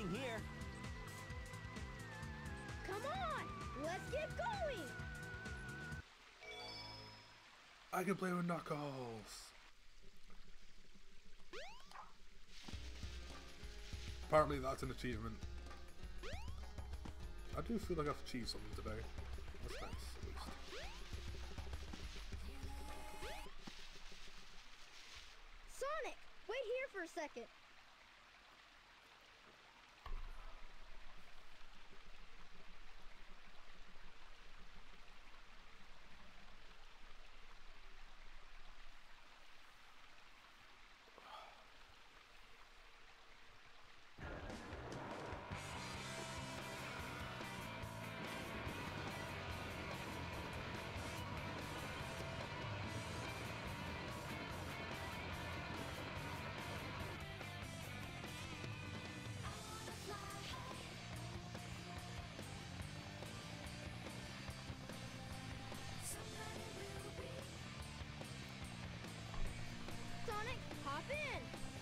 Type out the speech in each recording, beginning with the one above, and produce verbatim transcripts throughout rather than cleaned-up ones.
nothing here. Come on, let's get going. I can play with Knuckles. Apparently that's an achievement. I do feel like I've achieved something today. That's nice, at least. Sonic, wait here for a second. Sonic, hop in!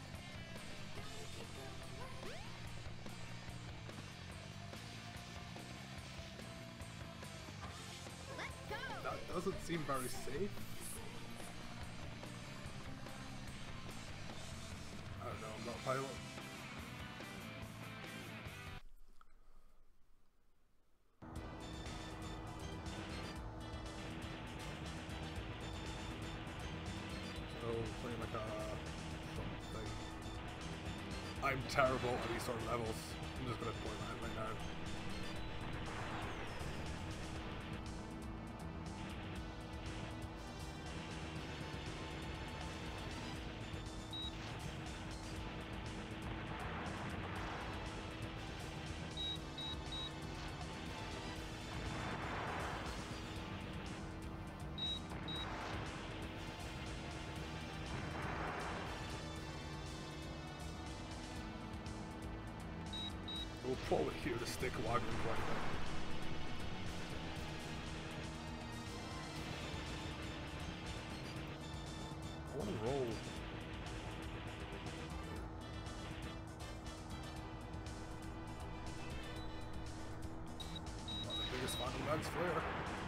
Let's go! That doesn't seem very safe. I don't know, I'm not a pilot. Playing like a something. I'm terrible at these sort of levels. I'm just gonna point that out right now. We'll probably hear the stick waggling quite a bit. I want to roll. Not the biggest fan of Lance Flair.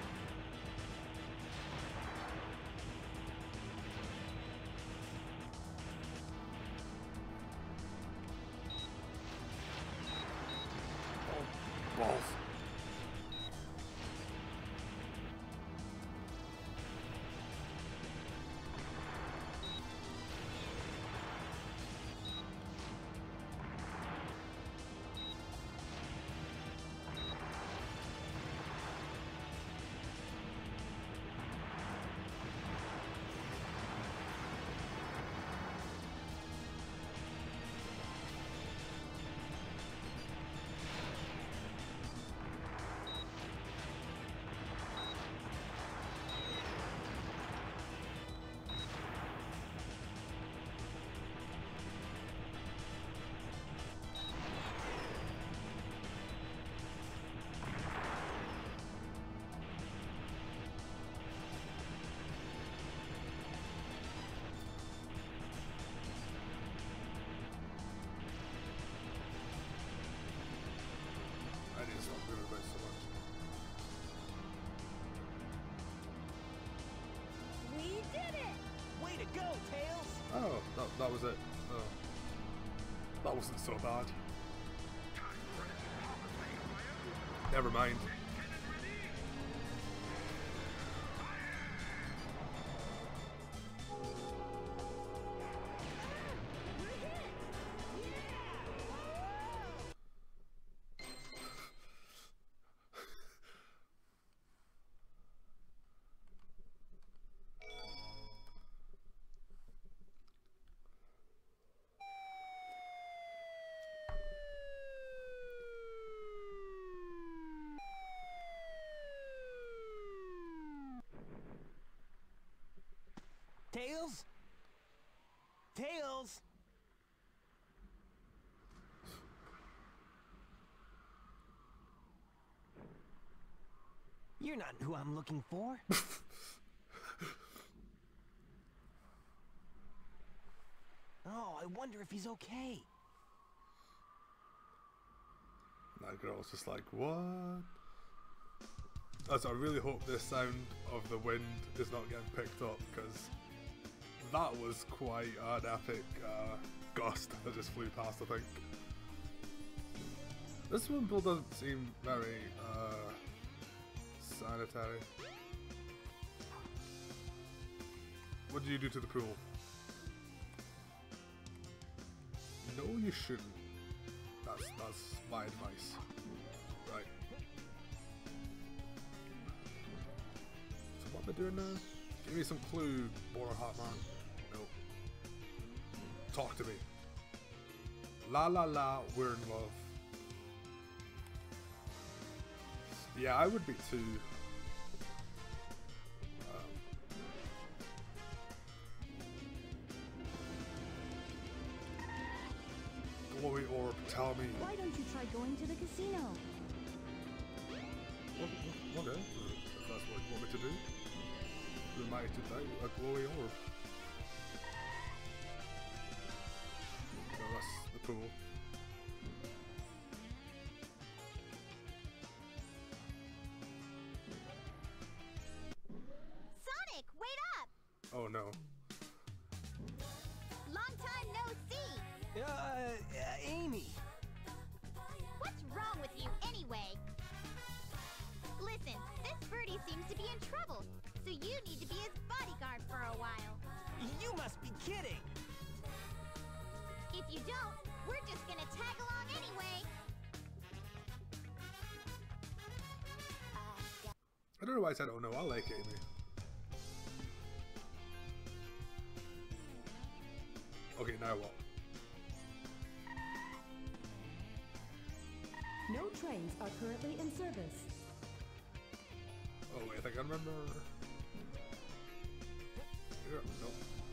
Balls. I need to stop moving about so much. We did it! Way to go, Tails! Oh, that, that was it. Oh. That wasn't so bad. Never mind. Tails? Tails? You're not who I'm looking for. Oh, I wonder if he's okay. that girl was just like, what? As I really hope this sound of the wind is not getting picked up, because that was quite an epic uh, gust that just flew past, I think. This swimming pool doesn't seem very uh, sanitary. What do you do to the pool? No, you shouldn't. That's that's my advice. Right. So what am I doing now? Give me some clue, Bora Hot Man. No. Talk to me. La la la, we're in love. Yeah, I would be too. Glowy orb, tell me. Why don't you try going to the casino? Okay, if that's what you want me to do. Who am I to do? A glowy orb. No, that's the pool. Sonic, wait up! Oh no. Long time no see! Uh, uh, Amy. What's wrong with you anyway? Listen, this birdie seems to be in trouble, so you need to be his bodyguard for a while. You must be kidding. If you don't, we're just gonna tag along anyway. I don't know why I said oh no, I like Amy. Okay, now what? No trains are currently in service. Oh wait, I think I remember. Here, no.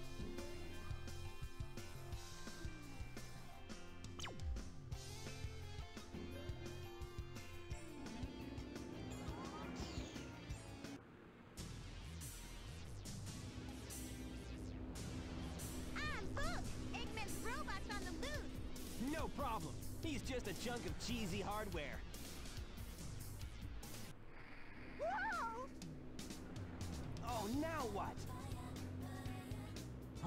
Ah, look! Eggman's robot's on the loose! No problem. He's just a chunk of cheesy hardware. Whoa! Oh, now what? Huh?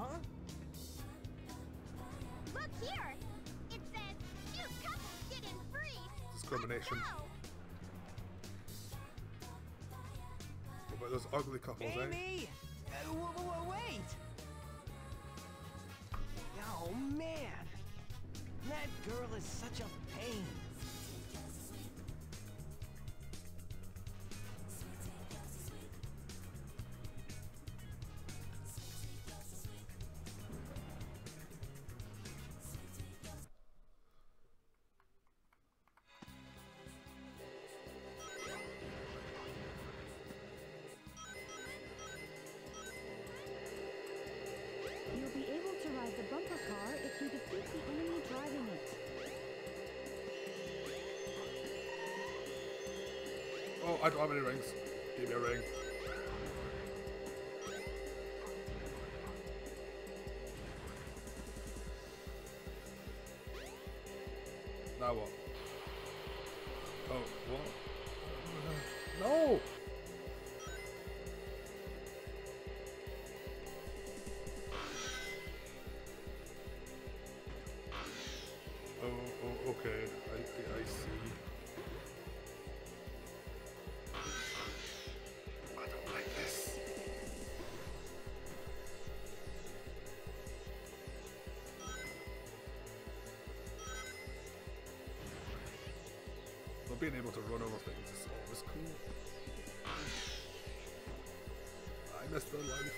Look here! It says, new couples get in free! Discrimination. Let's go! What about those ugly couples, eh? Amy! Uh, w w wait! Oh, man! That girl is such a pain. You'll be able to ride the bumper car if you defeat the enemy driving it. Oh, I don't have any rings. Give me a ring. Now what? Oh, what? No! Oh, oh, okay. I, I see. I don't like this. But being able to run over things is always cool. I missed the life.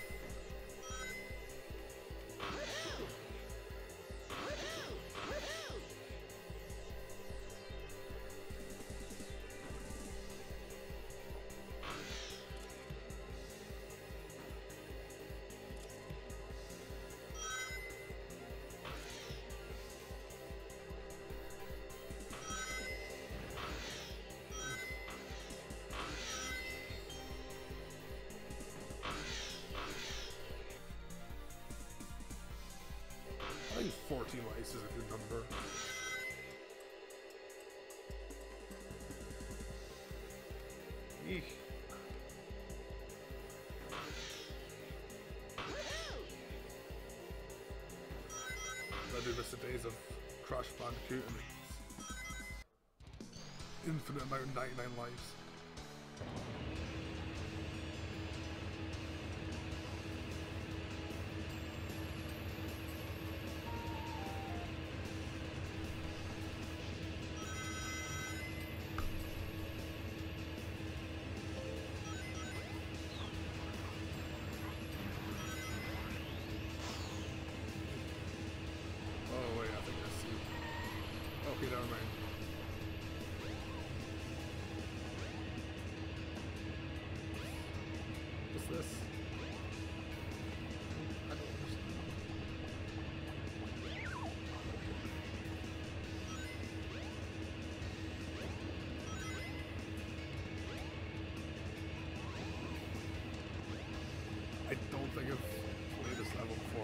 Eek. I do miss the days of Crash Bandicoot and its infinite amount of ninety-nine lives. Okay, never mind. What's this? I don't understand. I don't think I've played this level before.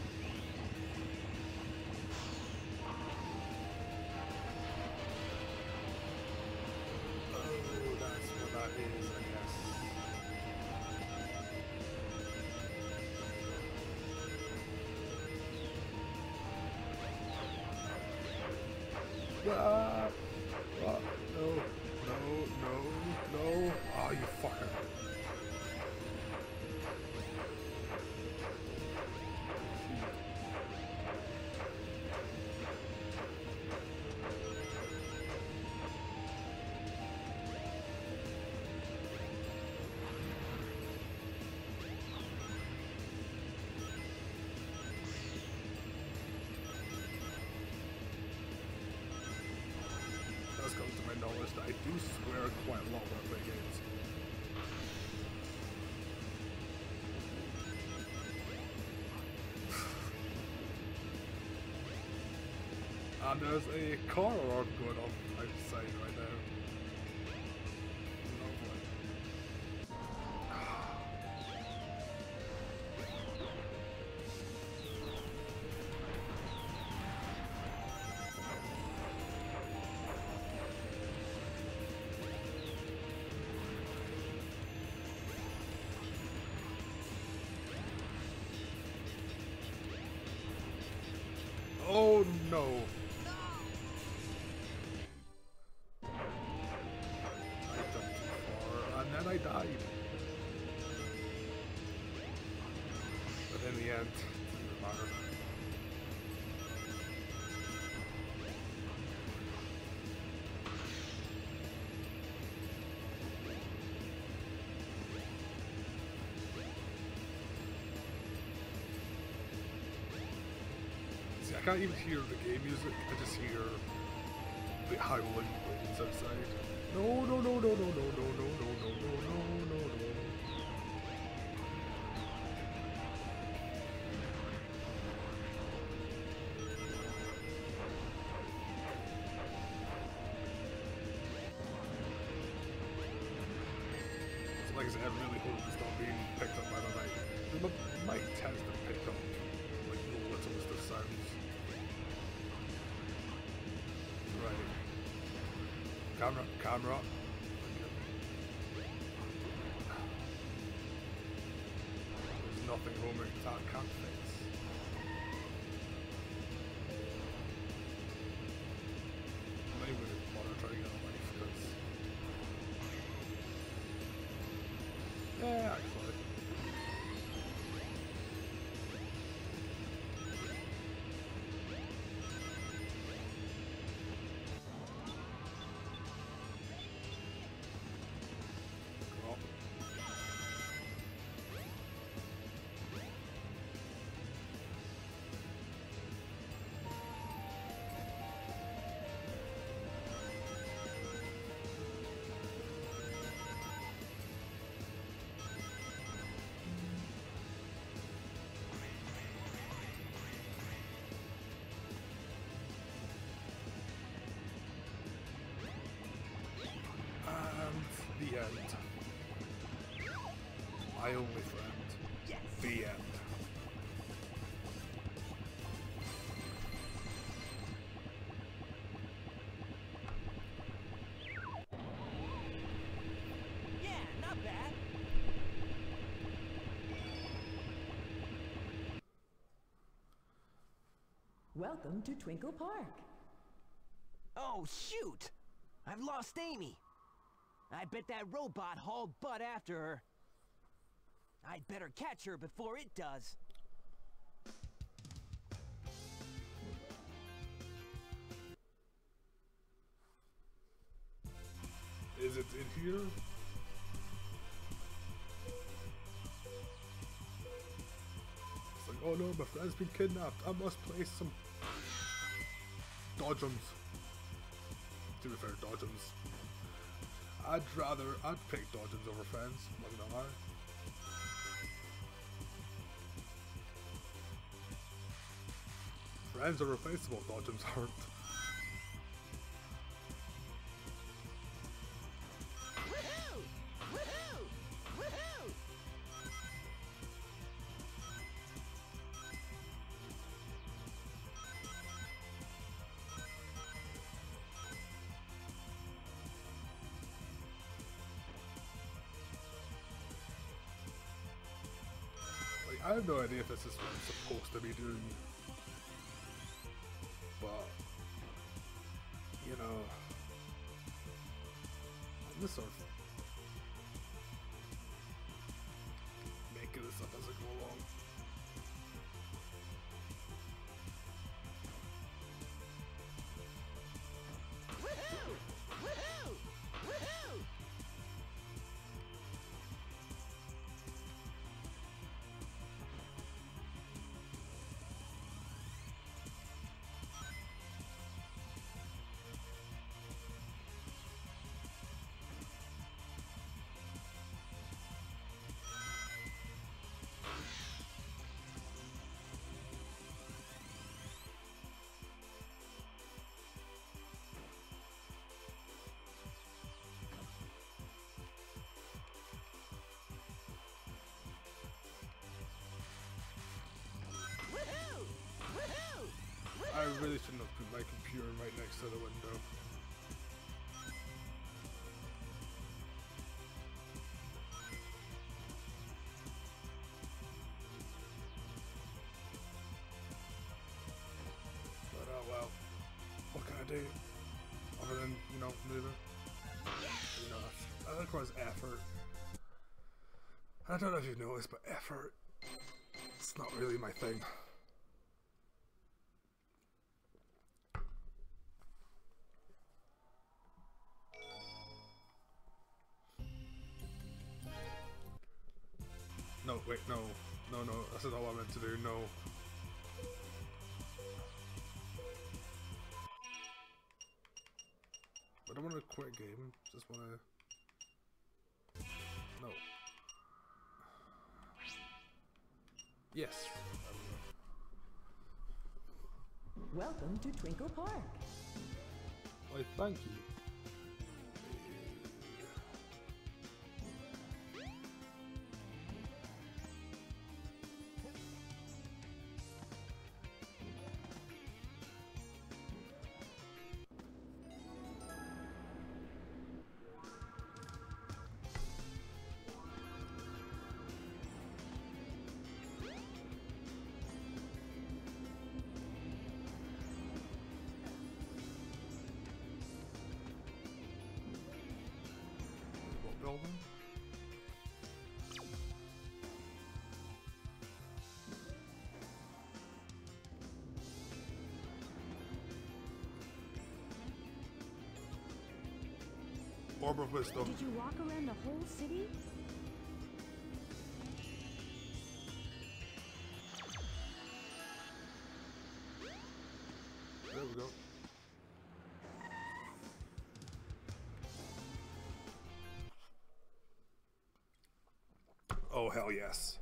Ah, ah, no, no, no, no. Oh, you fucker. Comes to my knowledge that I do swear quite a lot when I play games. And there's a car alarm going on outside right now. Lovely. Oh no! I jumped too far and then I died. But in the end, it didn't matter. See, I can't even hear the game music, I just hear the howling winds outside. No, no, no, no, no, no, no, no, no, no, no, no, no, no. So like I said, I really hope it's not being picked up by the night. It might tend to pick up like the littlest of sounds. Right. Camera, camera. There's nothing Homer can't fix. I'm not even going to bother trying to get a life because... Yeah, actually. The end. My only friend. Yes. The end. Yeah. that. Welcome to Twinkle Park. Oh, shoot! I've lost Amy. I bet that robot hauled butt after her. I'd better catch her before it does. Is it in here? It's like, oh no, my friend's been kidnapped. I must place some dodgems. To be fair, dodgems. I'd rather, I'd pick dodgems over friends, not gonna lie. Friends are replaceable, dodgems aren't. Woohoo! Woohoo! Woohoo! Like, I have no idea if this is what I'm supposed to be doing. But, you know, I'm just sort of making this up as I go along. Woohoo! Woohoo! Woohoo! Woohoo! Woohoo! I really shouldn't have put my computer right next to the window. But oh well, what can I do? Other than, you know, moving. You know, that requires effort. I don't know if you've noticed, but effort, it's not really my thing. No, wait, no, no, no, that's not what I meant to do, no. I don't want to quit a game, just want to... No. Yes. Welcome to Twinkle Park. Why, thank you. Building? Orb of Wisdom. Did you walk around the whole city? There we go. Oh, hell yes.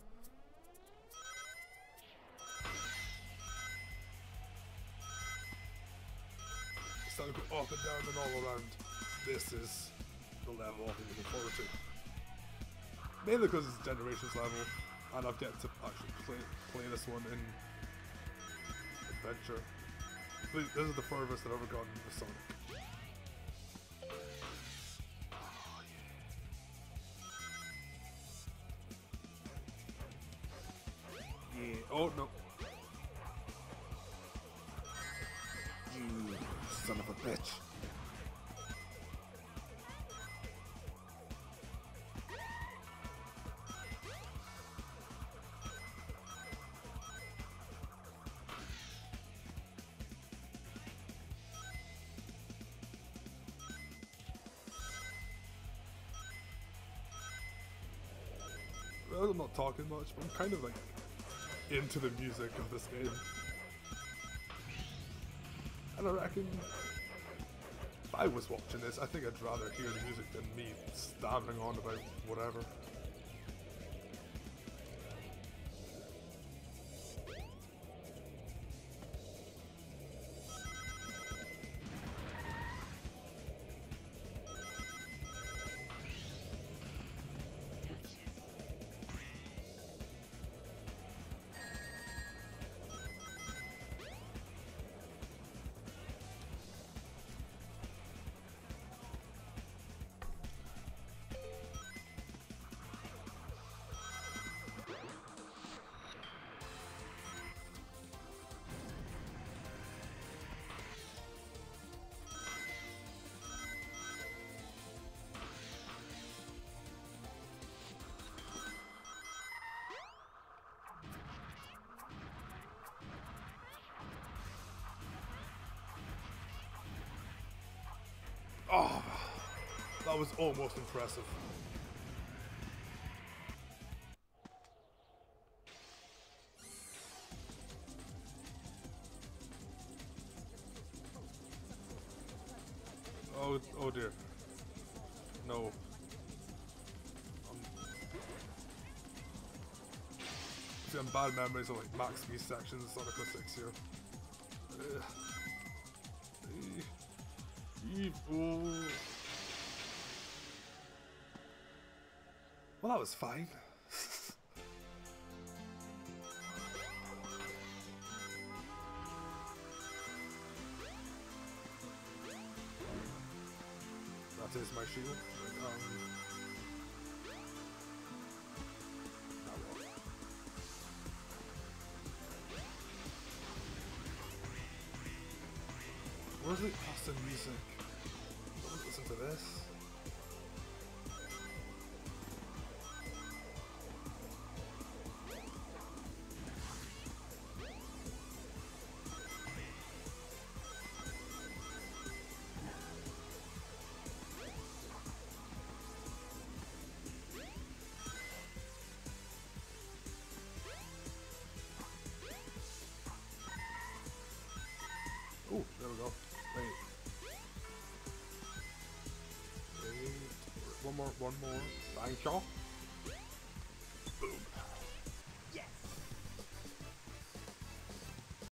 It's time to go up and down and all around. This is the level I've been looking forward to. Mainly because it's Generations level, and I've yet to actually play, play this one in Adventure. This is the furthest I've ever gotten with Sonic. Oh no. You son of a bitch. Well, I'm not talking much, but I'm kind of like into the music of this game. And I reckon if I was watching this, I think I'd rather hear the music than me stammering on about whatever. Oh, that was almost impressive. Oh, oh dear. No. Um, see, I'm bad memories of like max speed sections in Sonic oh six here. Ugh. Evil. Well, that was fine. That is my shield. Um, where's the custom music? Don't listen to this. Oh, there we go. Wait. Wait. One more, one more. Thank you.